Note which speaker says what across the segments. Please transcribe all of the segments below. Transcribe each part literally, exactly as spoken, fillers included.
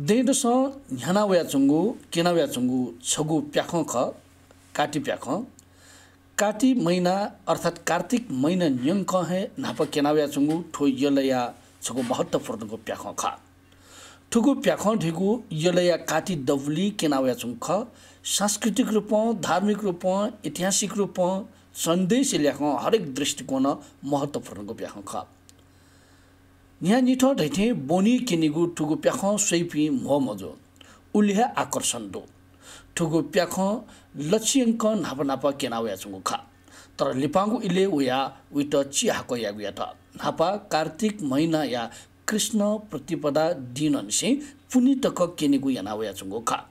Speaker 1: देदस ह्यानाव्या चुङ्गु केनाव्या चुङ्गु छगु प्याख ख काटी प्याख काटी महिना अर्थात कार्तिक महिना न्यङ्क हे नाप केनाव्या चुङ्गु ठो यलया छगु महत्त्वपूर्णको प्याख ख ठुगु प्याख ढिगु यलया काटी डबली केनाव्या चुङ ख सांस्कृतिक रूप धार्मिक रूप ऐतिहासिक रूप सन्देश ल्याख हरेक दृष्टिकोण महत्त्वपूर्णको प्याख ख यहाँ निठो ढैठे बोनी किनिगु ठुगु प्याख सैपी मो मजो उल्हा आकर्षण दो ठुगु प्याख लक्ष्यङ्क नाप नाप केनाव्या चुङ्गु खा तर लिपाङ्गु इले उया उइट चिहाको यागुया त नापा कार्तिक महिना या कृष्ण प्रतिपदा दिन निसे पुनितक केनिगु यानाव्या चुङ्गु खा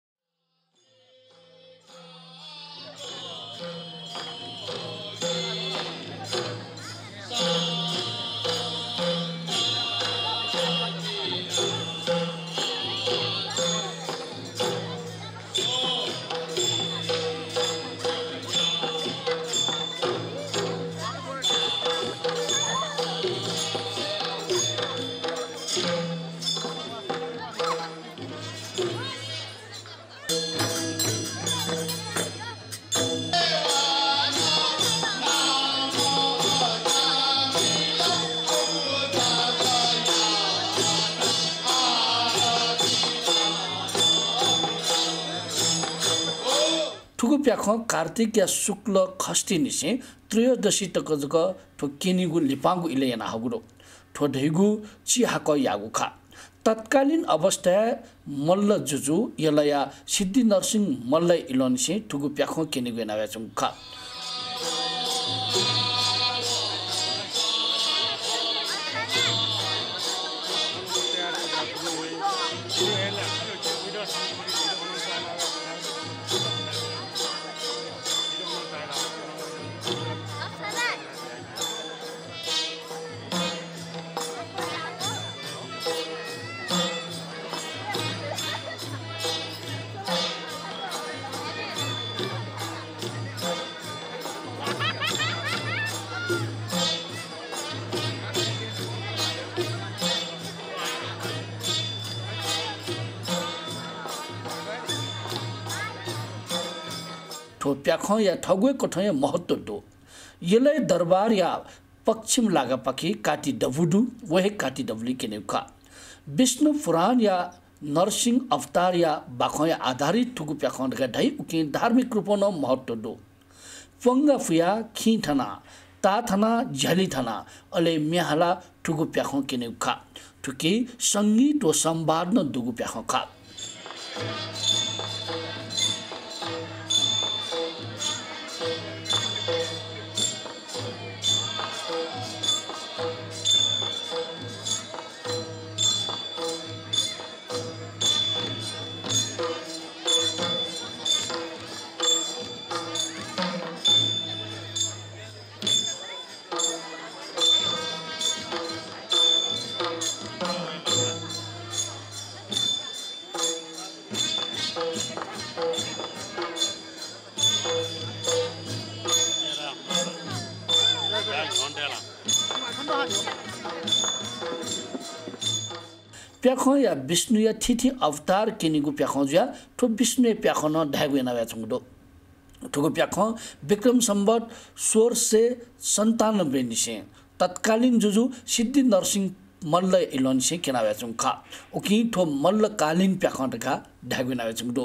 Speaker 1: ठुगु प्याख कार्तिक या शुक्ल खष्टी निसे त्रयोदशी तकजक ठो केनिगु लिपाङ्गु इले याना हगुरो ठो ढैगु चिहाक यागु खा तत्कालीन अवस्था मल्ल जुजु यलया सिद्धि नरसिंह मल्ल इलोनिसे ठुगु प्याख केनिगु याना चुङ खा ठो प्याख या ठगुए कठय महत्व दो यलै दरबार या पश्चिम लागा पखी काटी डबुडु वहे काटी डबली के नेउखा विष्णु पुराण या नरसिंह अवतार या बाखय आधारित ठुगु प्याख ढका ढै उकि धार्मिक रूपन महत्व दो पंगा फुया खी थना ता थना झली थना अले म्याहला ठुगु प्याख के नेउखा ठुकी संगीत व संवाद न दुगु प्याख खा प्याख या विष्णु या थिथि अवतार केनिगु प्याख ज्या ठो विष्णु प्याख न ढागु याना चुङदो ठुगु प्याख विक्रम संवत सोह्र सय सन्तानब्बे निसे तत्कालीन जुजु सिद्धि नरसिंह मल्ल इलोनिसे केनाव्या चुङ खा उकि ठो मल्ल कालीन प्याख ढका ढागु याना चुङदो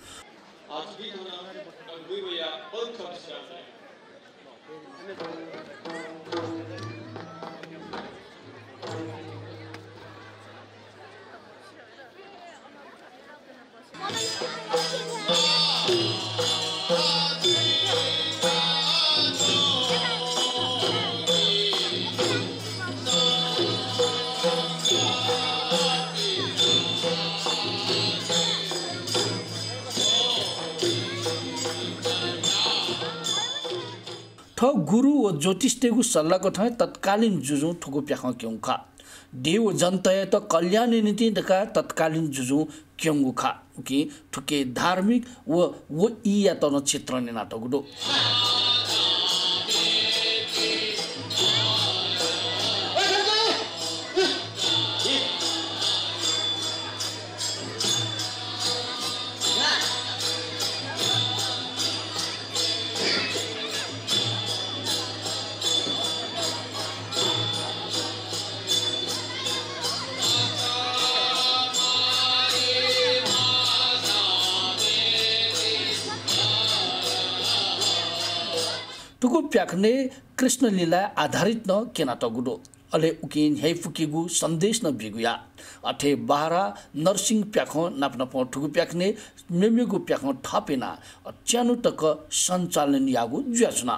Speaker 1: ठ गुरु व ज्योतिष तेगु सल्लाहको ठाउँ तत्कालीन जुजु ठुगु प्याख क्यों खा देव जनतय त कल्याण नीति दका तत्कालीन जुजु क्योंगु खा कि ठुके धार्मिक व वो ई या त क्षेत्र ने नाटक दो प्याखने कृष्ण लीला आधारित न केना तगुडो अले उकिन है फुकिगु संदेश न बिगुया अठे बारा नरसिंह प्याखो नाप्न प ठुगु प्याखने मेमेगु प्याखो थापेना च्यानु तक सञ्चालन यागु ज्याचना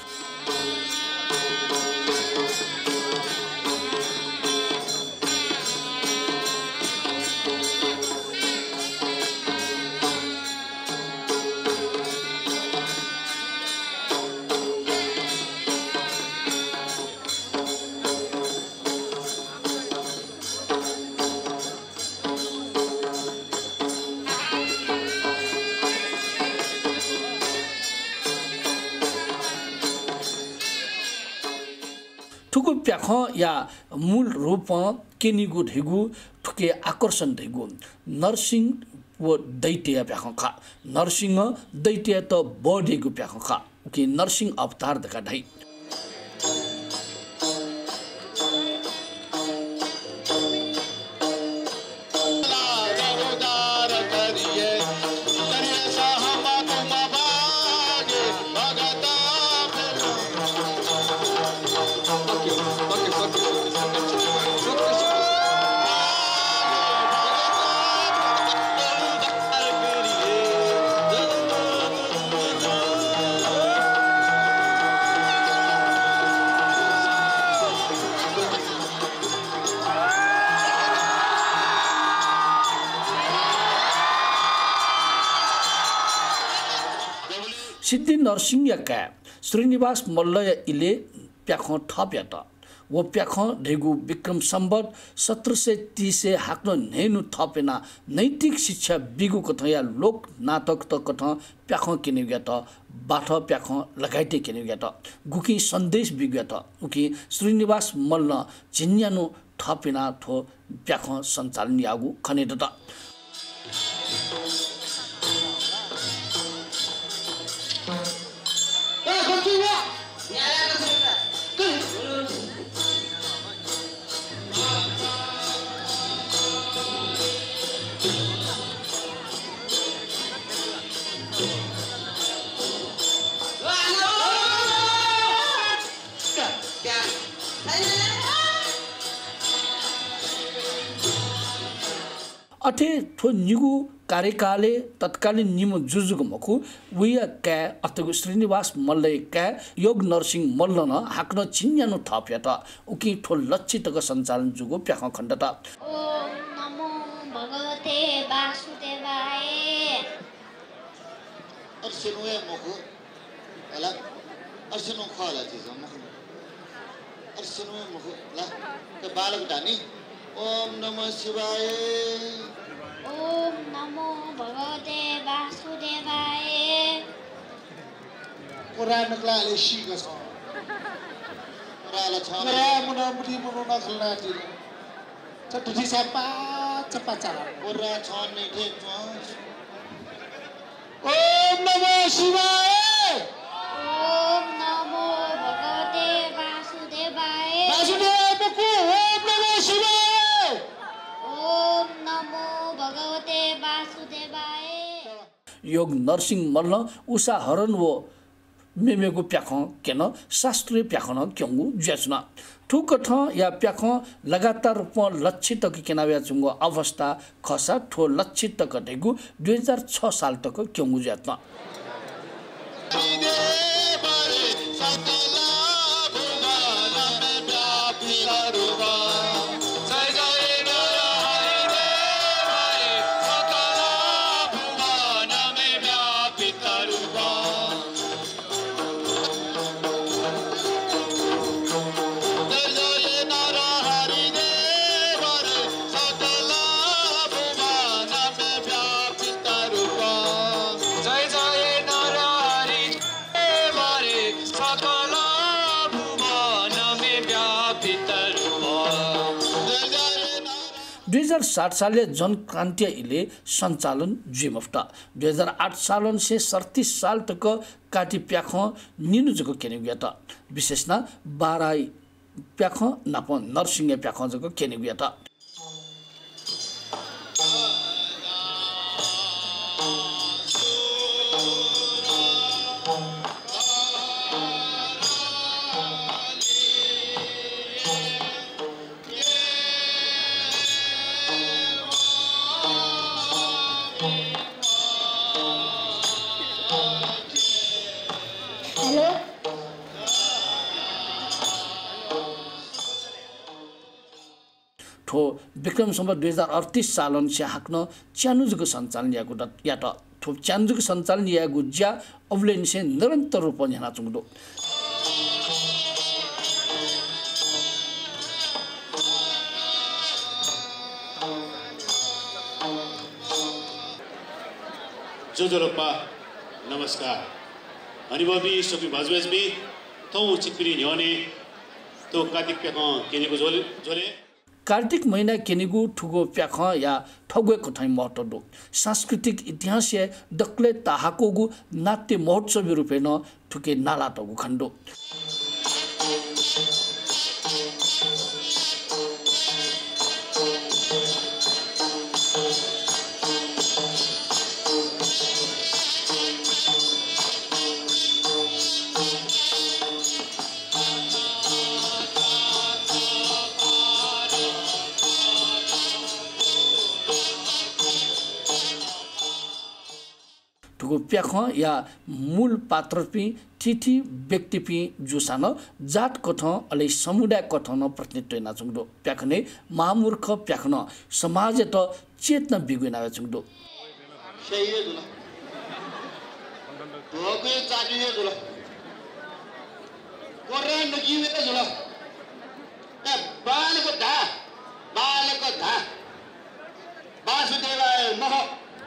Speaker 1: ठुको प्याख या मूल रूप केनिगु ढेगु ठुके आकर्षण ढेगु नरसिंह वो दैत्य प्याख खा नरसिंह दैत्य त बढेगु प्याख खा कि नरसिंह अवतार देखा ढाई सिद्धि नरसिंह का श्रीनिवास मल्ल इले प्याख थप्या त वो प्याख ढेगु विक्रम सम्बत सत्र सय तीस हाक्न नेनु थपेना नैतिक शिक्षा बिगु कथ या लोक नाटक त कथ प्याख किनेग्या त बाठ प्याख लगाइते किनेग्या त गुकी सन्देश बिग्या त उकी श्रीनिवास मल्ल जिन्यानु थपेना थो प्याख सञ्चालन यागु खनेट त अठे थो निगु कार्यकाले तत्कालीन निम जुजुग मखु उया का अतगु श्रीनिवास मल्ल का योग नरसिंह मल्ल न हाक्न चिन्यानु थप्या त उकि ठो लक्षितको सञ्चालन जुगु प्याख खण्ड त
Speaker 2: ओम नमो भगवते वासुदेवाय
Speaker 3: अर्सनुए मखु अला अर्सनु खाला चिज मखु अर्सनुए मखु ला के बालक डानी ओम नमः शिवाय
Speaker 2: ओम नमो भगवते वासुदेवाय
Speaker 3: कुरान क्लाले शिगस कुराला छ रे मुना मुठी मुना खलना दि चटुठी सपा चपा चला कुरा छ ने ठे छ ओम नमः शिवाय
Speaker 2: ओम नमो भगवते वासुदेवाय
Speaker 3: वासुदेव मखु ओम नमः शिवाय
Speaker 2: ओम नमो भगवते वासुदेवाय
Speaker 1: योग नरसिंह मल्ल उषा हरण वो मेमेगु प्याख केन शास्त्रीय प्याख न क्योंगु ज्याचना ठुक ठ या प्याख लगातार रूप लक्षित तक केनाव्या चुंगो अवस्था खसा ठो लक्षित तक ढेगु दुई हजार छ साल तक क्योंगु ज्याचना दुई हजार सात साल जनक्रांति इले संचालन जिमफ्टा दुई हजार आठ साल से सड़तीस साल तक काटी प्याख निनु जको केनेगुया त विशेष न बाराई प्याख नाप नरसिंह प्याख जको केनेगुया त ठो विक्रम सम्वत दुई हजार अडतिस सालन से हाक्न च्यानुजुको सञ्चालन यागु या त ठो च्यानुजुको सञ्चालन यागु ज्या अवलेन से निरन्तर रूपमा यहाँ चुङ्दो
Speaker 4: जोजोरप्पा नमस्कार अनुभवी सबै भाजबेजबी तो चिकपिरी न्योने तो कार्तिक प्याख केनेको जोले जोले
Speaker 1: कार्तिक महिना केनेगु ठुगो प्याख या ठगुए कथाइ महत्व दो सांस्कृतिक इतिहास या दक्ले ताहाकोगु नाट्य महोत्सव रूपेण ठुके नाला टगु खण्डो ठुगो प्याख या मूल पात्र पि तिथि व्यक्ति पि जुसान जात कथ अले समुदाय कथन प्रतिनिधित्व नाचुङदो प्याखने महामूर्ख प्याखन समाज त चेतना बिगुना चुङदो
Speaker 3: सही दुला दोगे चागिए दुला कोरे नगिवे दुला ए बाल को धा बाल को धा वासुदेवाय नमः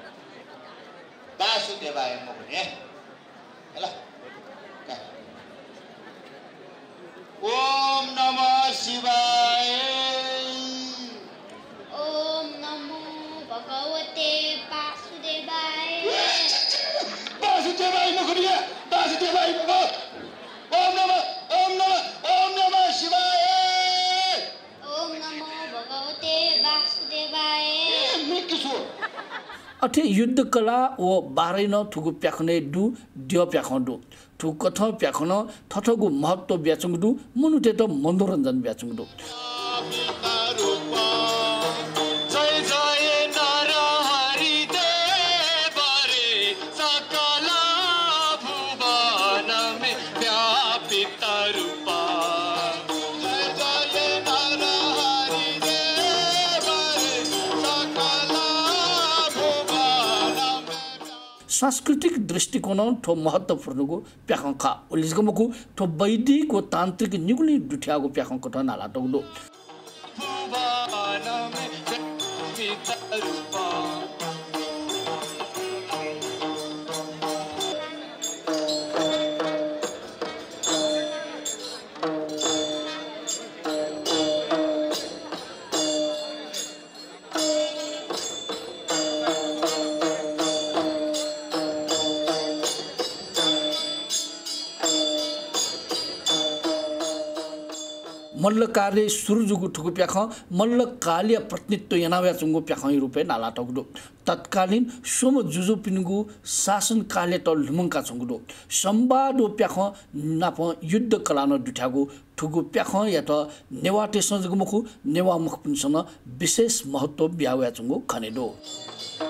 Speaker 3: वासुदेवाय मोहने हेला ओम नमः शिवाय
Speaker 2: ओम नमो भगवते वासुदेवाय
Speaker 3: वासुदेवाय मोहने वासुदेवाय नमः ओम नमः ओम नमः ओम नमः शिवाय
Speaker 2: ओम नमो भगवते वासुदेवाय
Speaker 3: मिकिसु
Speaker 1: अठे युद्ध कला ओ बारेन ठुगु प्याखने दु दियो प्याखडु ठु कथ प्याखन थथगु महत्व ब्याचुङदु मनुते त मनोरञ्जन ब्याचुङदु
Speaker 5: जय जय नर हरि देव रे सकल भुवन में व्यापित रूपा जय जय नर हरि देव रे सकल
Speaker 1: सांस्कृतिक दृष्टिकोण ठो महत्वपूर्णको प्याखंखा उलिसगमको ठो वैदिक व तान्त्रिक निगुनी दुठ्याको प्याखंको त नाला टौदो मल्लकार्य सुरुजुगु ठुगु प्याख मल्लकालीय प्रतिनिधित्व यनाव्या चुङ्गु प्याख रूपे नाला टगुदो तत्कालीन सोम जुजु पिनुगु शासन काले त लुमंका चुङ्गुदो संवाद प्याख नाप युद्ध कलानो दुठ्यागु ठुगु प्याख या त नेवाटे सजगुमुखु नेवा मुख पिनसन विशेष महत्व ब्याव्या चुङ्गु खनेदो